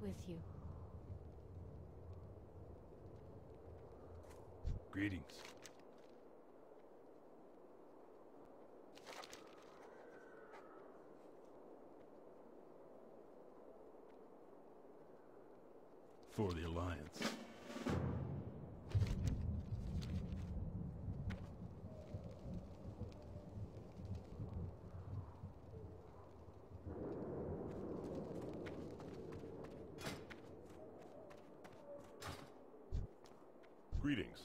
with you. Greetings. For the Alliance. Greetings.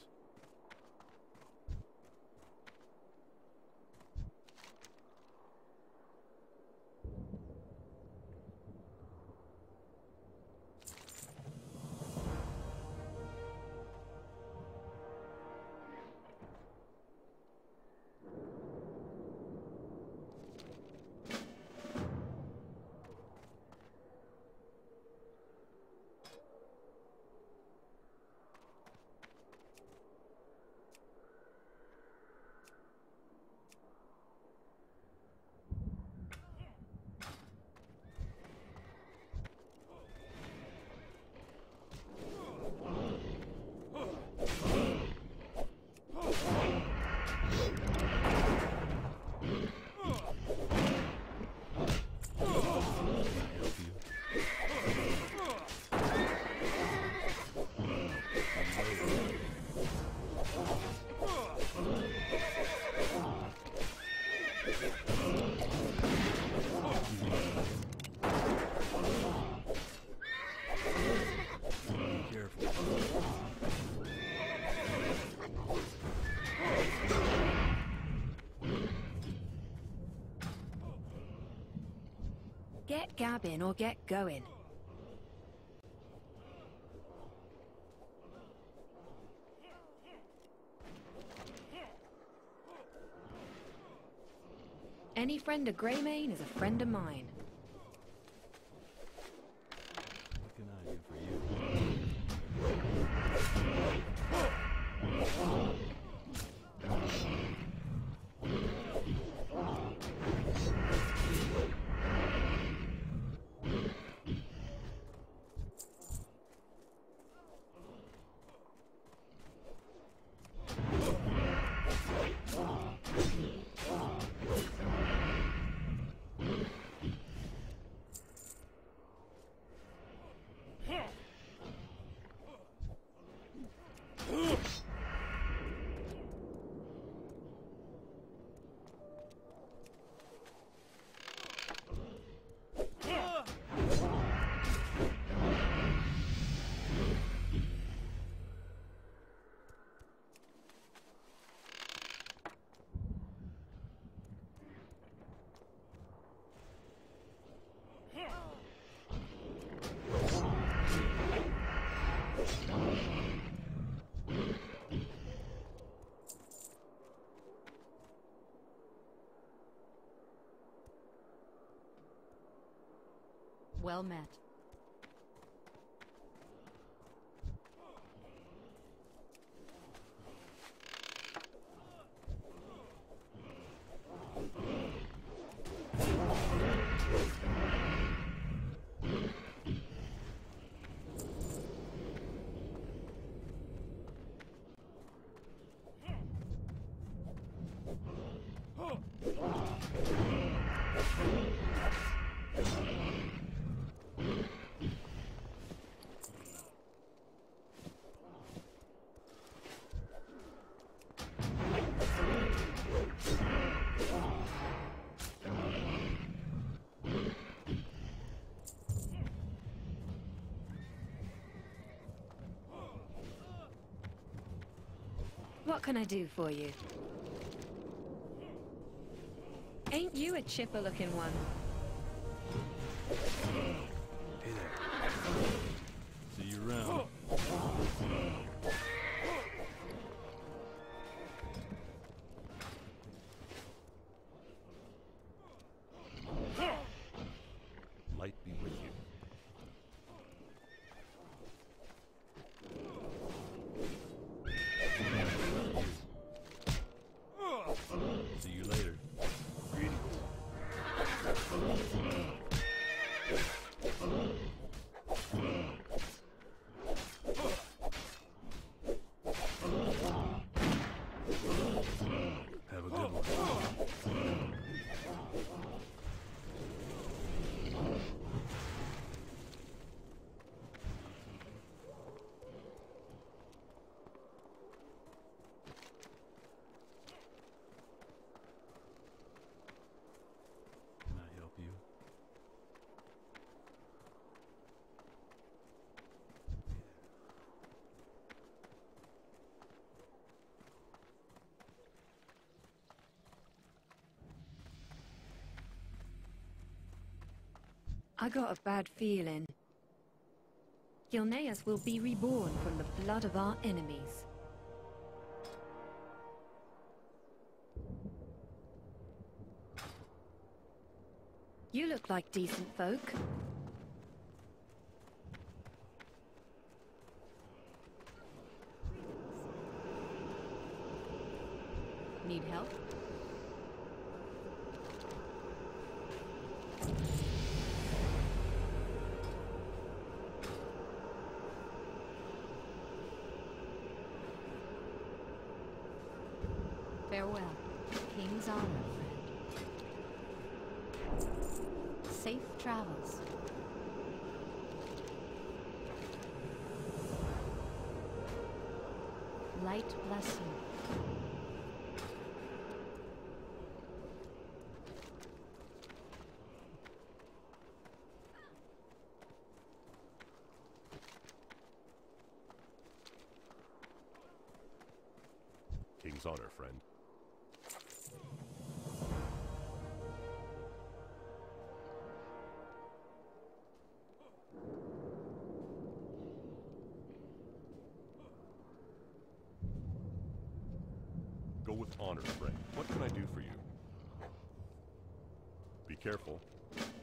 Get gabbing or get going. Any friend of Greymane is a friend of mine. What can I do for you? Well met. What can I do for you? Ain't you a chipper-looking one? Hey there. See you around. Light be with you. See you later. Greetings. I got a bad feeling. Gilneas will be reborn from the blood of our enemies. You look like decent folk. Need help? Farewell. King's honor, friend. Safe travels. Light bless you. King's honor, friend. Go with honor, friend. What can I do for you? Be careful.